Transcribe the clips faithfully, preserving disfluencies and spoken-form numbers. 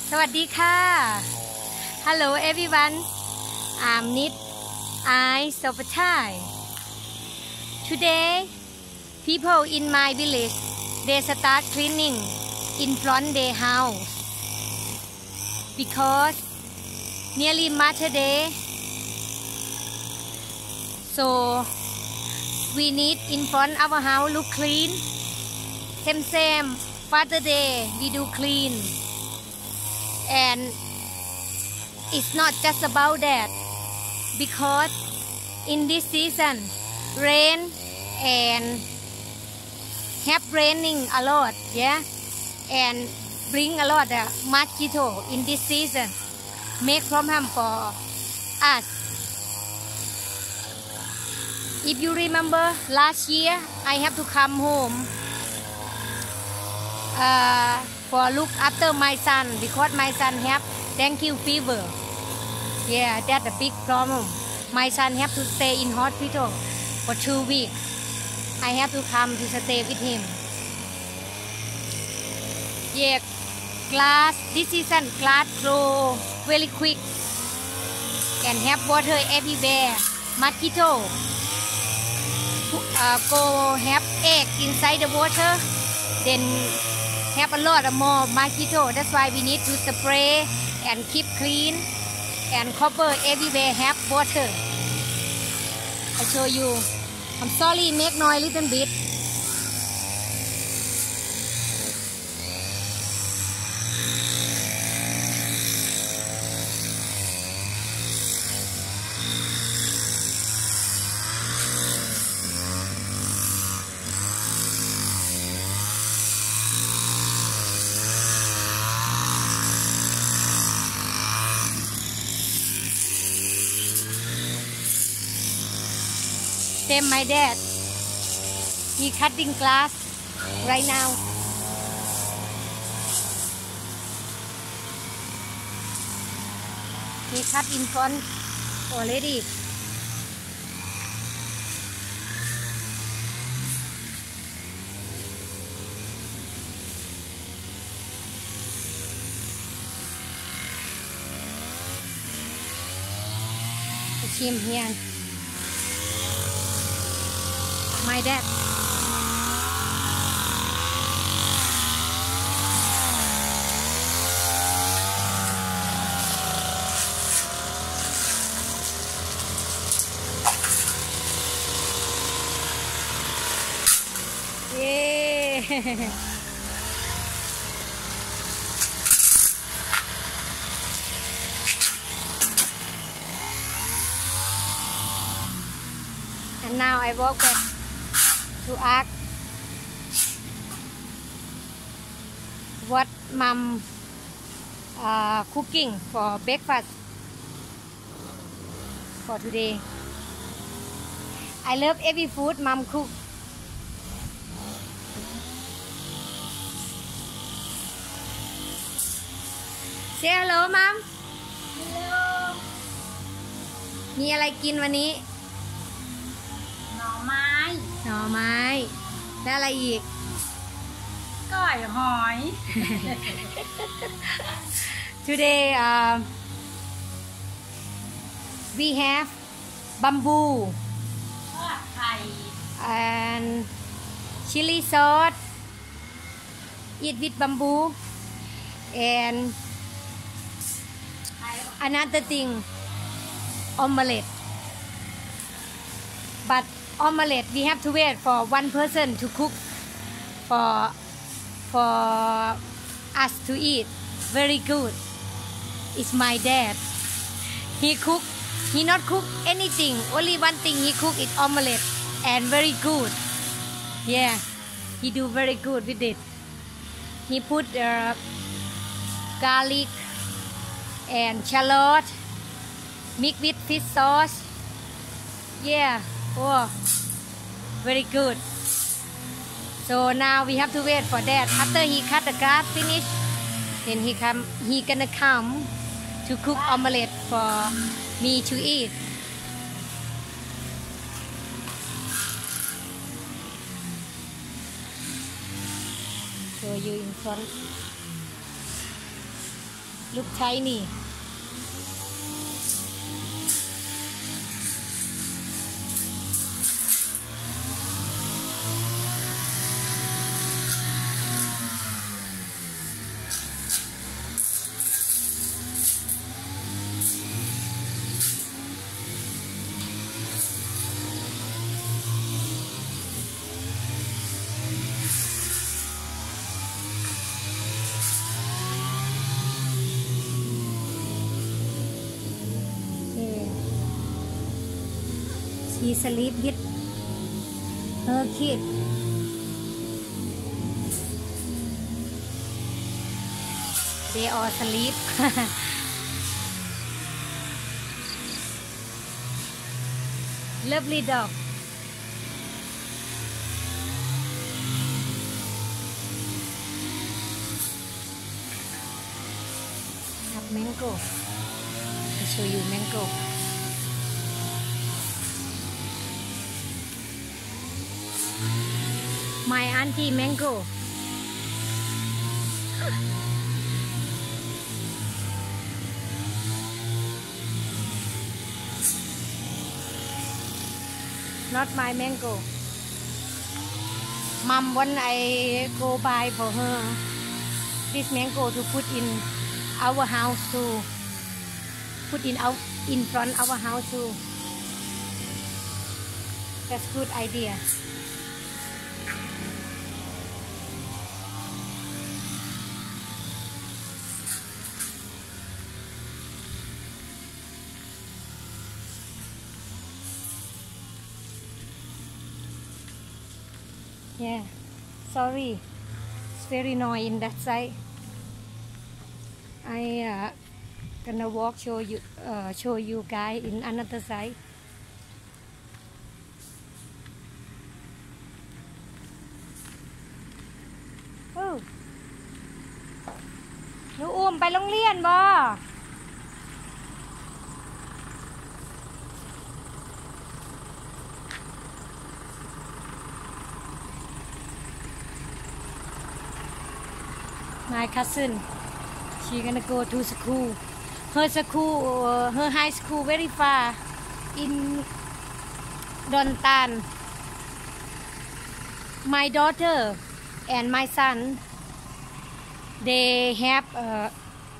สวัสดีค่ะ Hello everyone I'm Nit I Sopatai Today people in my village they start cleaning in front their house because nearly Mother Day so we need in front our house look clean same same Father Day we do clean and it's not just about that because in this season rain and have raining a lot, yeah, and bring a lot of mosquito in this season make problem for us. If you remember last year I have to come home uh, for look after my son because my son have dengue fever. Yeah, that's a big problem. My son have to stay in hospital for two weeks. I have to come to stay with him. Yeah, glass this season glass grow very quick and have water everywhere. Mosquito uh, go have egg inside the water, then have a lot of more mosquito. That's why we need to spray and keep clean and cover everywhere have water. I show you. I'm sorry, make noise a little bit. Same my dad. He cutting glass right now. He cut in front already. Let's see him here. My dad. Yeah. And now I walk back to ask what mom uh, cooking for breakfast for today. I love every food mom cook. Say hello mom. Hello มีอะไรกินวันนี้หน่อไม้หน่อไม้แล้วอะไรอีกก้อยหอย Today uh, we have bamboo ทอดไข่ and chili sauce eat with bamboo and another thing omelette but omelette we have to wait for one person to cook for for us to eat. Very good. It's my dad. He cook. He not cook anything. Only one thing he cook is omelette and very good. Yeah, he do very good with it. He put uh, garlic and shallot mix with fish sauce. Yeah. Oh, very good. So now we have to wait for that. After he cut the grass finish, then he come. He gonna come to cook omelette for me to eat. Show you in front. look tiny. She sleep with her kid. They all sleep. Lovely dog. Have mango. I'll show you mango. My auntie mango. Not my mango. Mom, when I go buy for her this mango to put in our house too. Put in out in front our house too. That's good idea. Yeah, sorry, it's very noisy in that side. I uh, gonna walk show you uh, show you guys in another side. Oh, หนูอุ้มไปโรงเรียนบ่ My cousin, she gonna go to school. Her school, uh, her high school very far in Dontan. My daughter and my son, they have uh,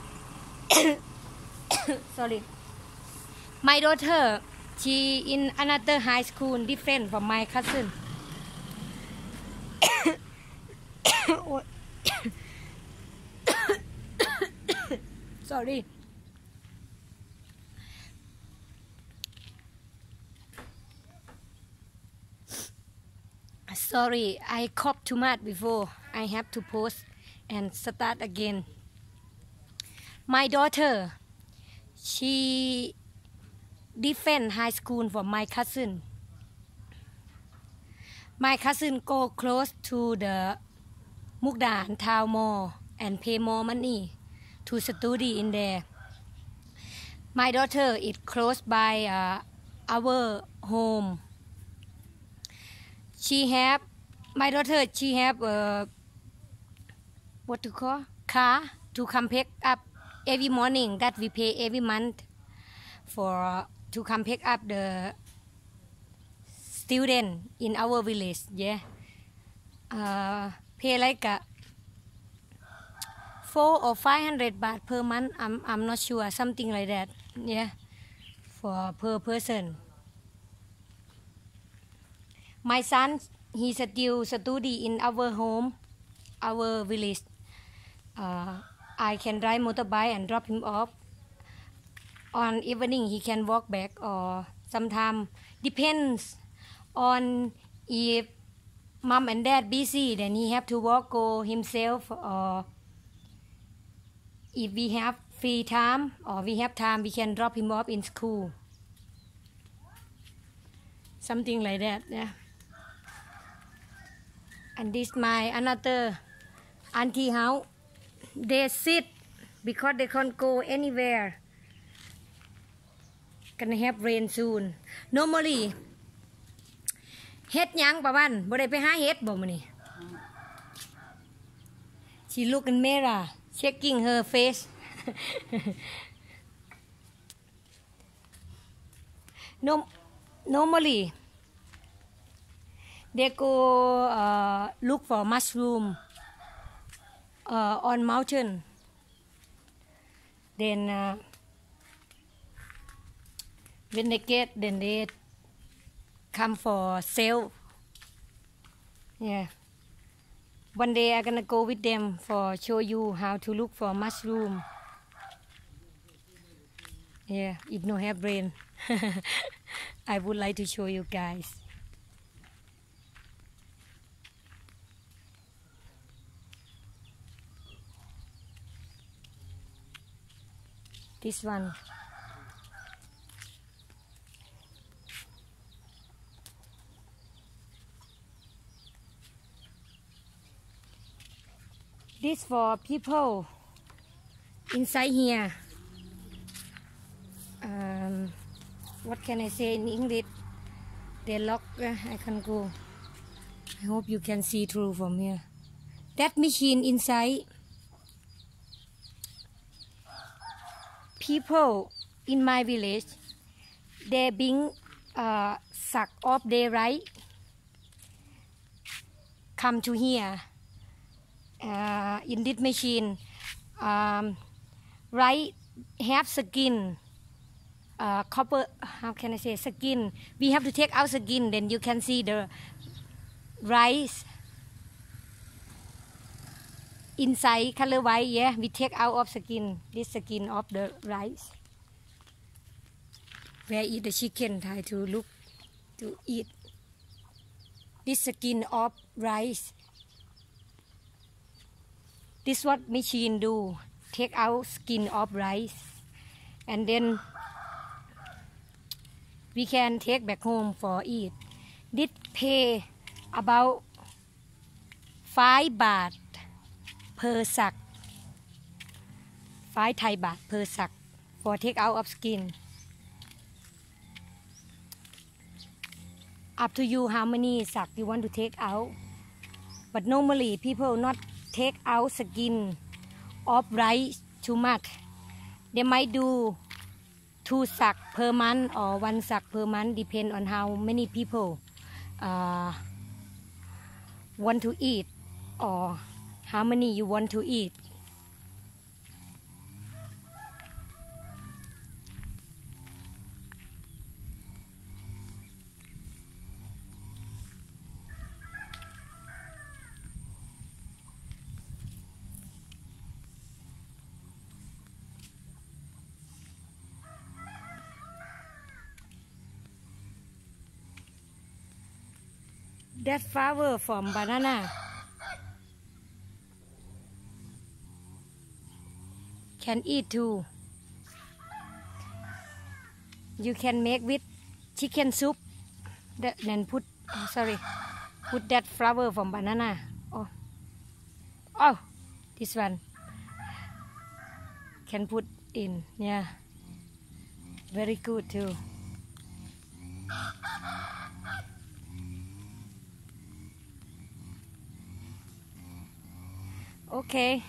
sorry. My daughter, she in another high school different from my cousin. Sorry. Sorry, I coughed too much before. I have to pause and start again. My daughter, she different high school from my cousin. My cousin go close to the Mukdahan Town Mall and pay more money to study in there. My daughter is close by uh, our home. She have my daughter. She have uh, what to call car to come pick up every morning that we pay every month for uh, to come pick up the student in our village. Yeah, uh, pay like a four or five hundred baht per month. I'm I'm not sure, something like that. Yeah, for per person. My son, he still study in our home, our village. Uh, I can drive motorbike and drop him off. On evening, he can walk back, or sometimes depends on if mom and dad busy, then he have to walk go himself, or if we have free time or we have time, we can drop him off in school. Something like that, yeah. And this my another auntie house. They sit because they can't go anywhere. Gonna have rain soon. Normally, เฮ็ดหยังประวันบ่ได้ไปหาเฮ็ดบ่มื้อนี้ She look in mirror, checking her face. no, normally they go uh, look for mushroom uh, on mountain. Then uh, when they get, then they come for sale. Yeah. One day I'm gonna go with them for show you how to look for mushroom. Yeah, if no have brain, I would like to show you guys. This one. This for people inside here. Um, what can I say in English? They lock. Uh, I can go. I hope you can see through from here. That machine inside. People in my village, they being uh, suck off their right. Come to here. Uh, in this machine, um, right have skin, uh, copper, how can I say, skin. We have to take out skin, then you can see the rice inside color white. Yeah, we take out of skin, this skin of the rice. Where eat the chicken, try to look to eat this skin of rice. This what machine do, take out skin of rice, and then we can take back home for eat. This pay about five baht per sack, five Thai baht per sack for take out of skin. Up to you how many sack you want to take out, but normally people not take out skin of rice too much. They might do two sack per month or one sack per month, depend on how many people uh, want to eat or how many you want to eat. That flower from banana can eat too. You can make with chicken soup. That, then put oh, sorry, put that flower from banana. Oh, oh, this one can put in. Yeah, very good too. Okay.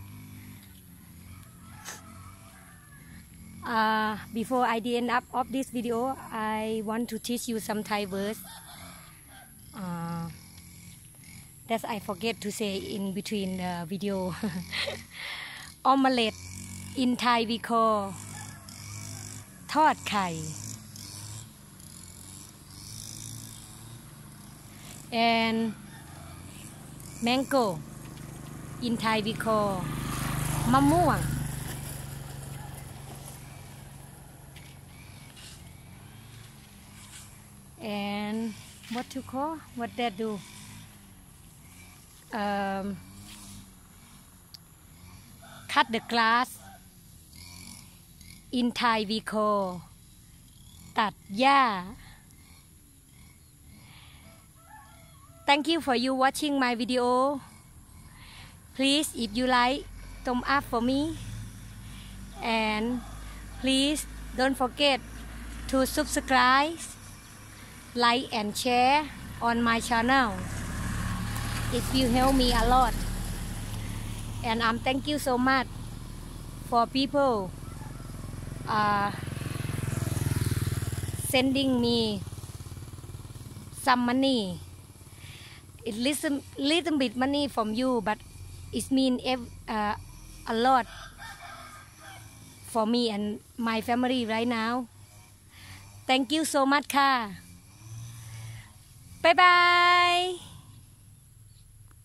Uh, before I end up of this video, I want to teach you some Thai words uh, that I forget to say in between the video. Omelette in Thai we call ทอดไข่ and mango in Thai we call มะม่วง and what to call what that do um, cut the grass in Thai we call ตัดหญ้า Thank you for you watching my video. Please, if you like, thumb up for me, and please don't forget to subscribe, like and share on my channel. It will help me a lot, and I'm thank you so much for people uh, sending me some money. It little little bit money from you, but it mean uh, a lot for me and my family right now. Thank you so much ค่ะ Bye bye